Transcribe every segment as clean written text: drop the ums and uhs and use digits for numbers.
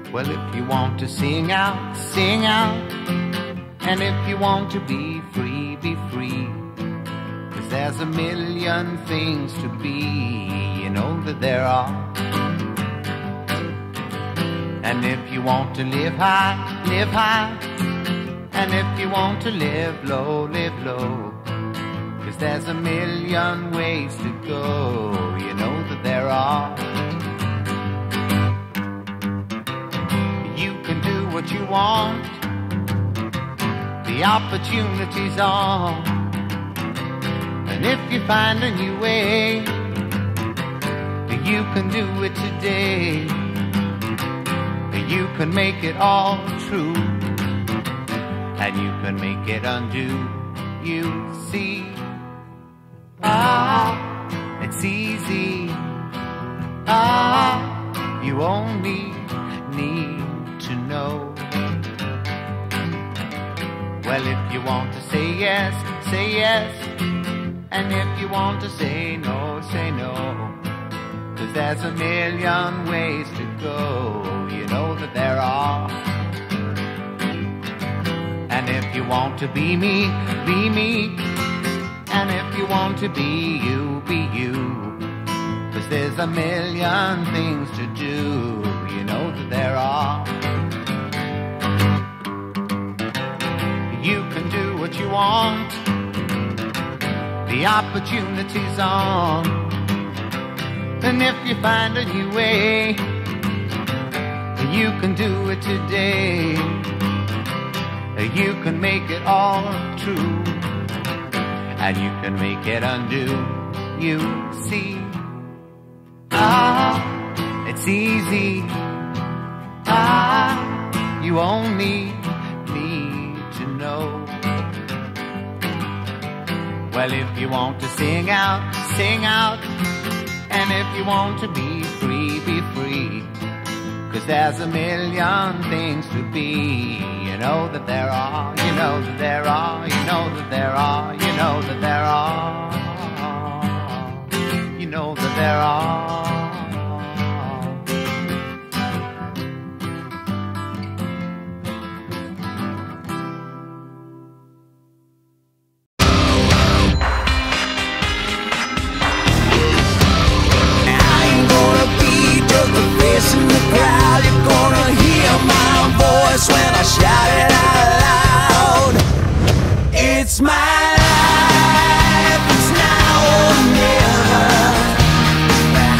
Well, if you want to sing out, sing out. And if you want to be free, be free. 'Cause there's a million things to be, you know that there are. And if you want to live high, live high. And if you want to live low, live low. 'Cause there's a million ways to go, you know that there are. You can do what you want, the opportunity's on. And if you find a new way, you can do it today. You can make it all true, and you can make it undo. You see, it's easy. You only need to know. Well, if you want to say yes, say yes. And if you want to say no, say no. 'Cause there's a million ways to go, you know that there are. And if you want to be me, be me. And if you want to be you, be you. 'Cause there's a million things to do, you know that there are. You can do what you want, the opportunity's on. And if you find a new way, you can do it today. You can make it all true, and you can make it undo. You see, it's easy. You only need to know. Well, if you want to sing out, sing out. And if you want to be free, be free. 'Cause there's a million things to be, you know that there are, you know that there are, you know that there are, you know that there are, you know that there are. In the crowd, you're gonna hear my voice when I shout it out loud. It's my life, it's now or never.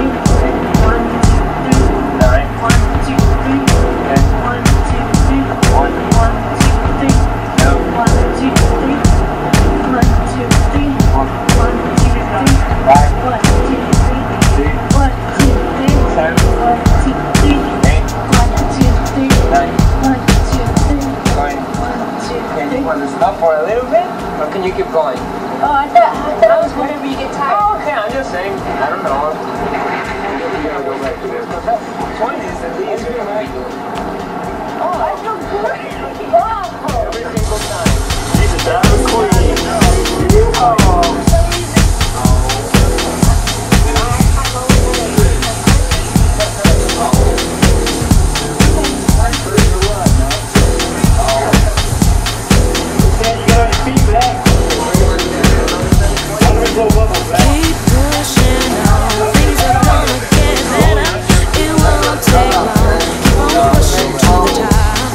Stop for a little bit, or can you keep going? Oh, I thought that was whenever you get tired. Oh, okay, I'm just saying. I don't know. You gotta go back to this. 20 is at least. Oh, I feel good. Wow. Every single time. She's a diamond queen. For some reason. Keep pushing on, things are gonna get better. It won't take long. Keep on pushing to the top.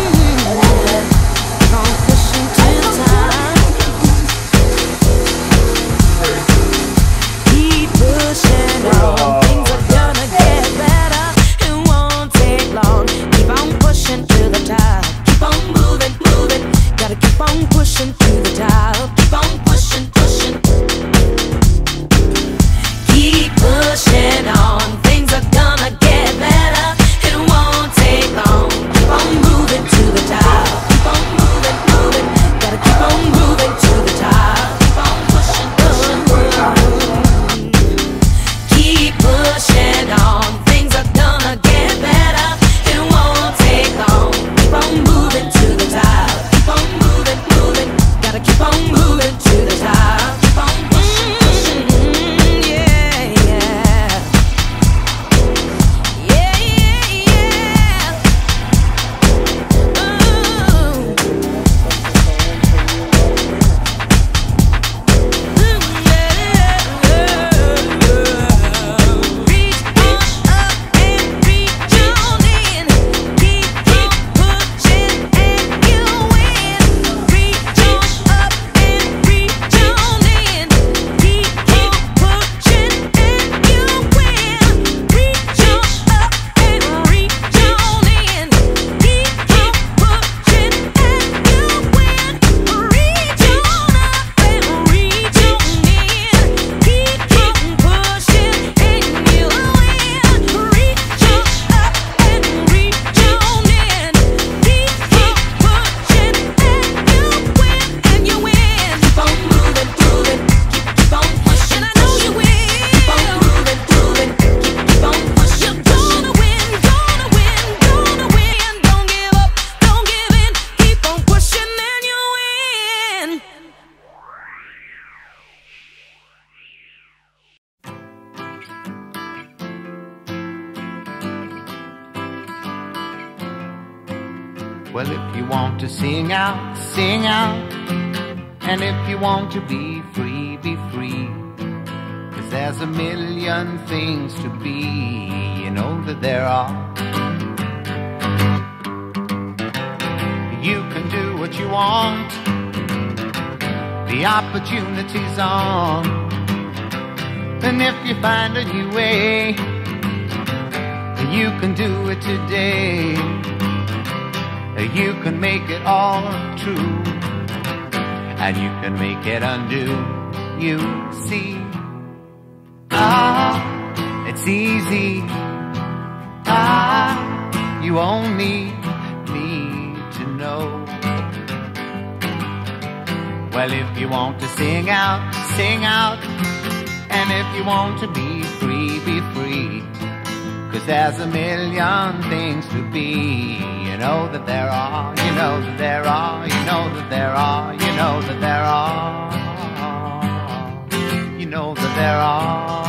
Keep on pushing to the top. Keep pushing on, things are gonna get better. It won't take long. Keep on pushing to the top. Keep on moving, moving. Gotta keep on pushing to the top. Keep on pushing, pushing. Keep pushing on, things are gonna get better. It won't take long. Keep on moving to the top. Keep on moving, moving. Gotta keep on moving to the top. Keep on pushing, pushing. Keep pushing on, things are gonna get better. It won't take long. Keep on moving to the top. Keep on moving, moving. Gotta keep on moving to the top. Keep on pushing, pushing. Well, if you want to sing out, sing out. And if you want to be free, be free. 'Cause there's a million things to be, you know that there are. You can do what you want. The opportunity's on. And if you find a new way, you can do it today. You can make it all true, and you can make it undo. You see, it's easy. You only need to know Well, if you want to sing out, sing out. And if you want to be free, be free. 'Cause there's a million things to be. You know that there are, you know that there are, you know that there are, you know that there are, you know that there are.